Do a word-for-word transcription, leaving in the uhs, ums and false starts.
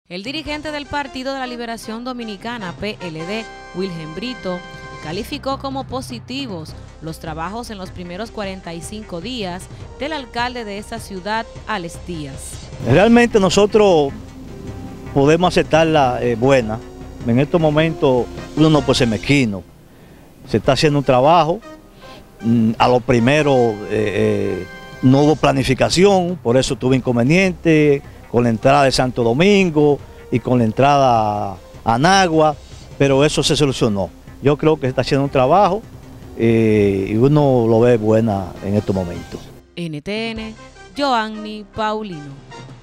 El dirigente del Partido de la Liberación Dominicana, P L D, Wilhelm Brito, calificó como positivos los trabajos en los primeros cuarenta y cinco días del alcalde de esta ciudad, Alex Díaz. Realmente nosotros podemos aceptarla eh, buena. En estos momentos uno no puede ser mezquino. Se está haciendo un trabajo. A lo primero eh, eh, no hubo planificación, por eso tuve inconveniente con la entrada de Santo Domingo y con la entrada a Nagua, pero eso se solucionó. Yo creo que se está haciendo un trabajo eh, y uno lo ve buena en estos momentos. N T N, Joanny Paulino.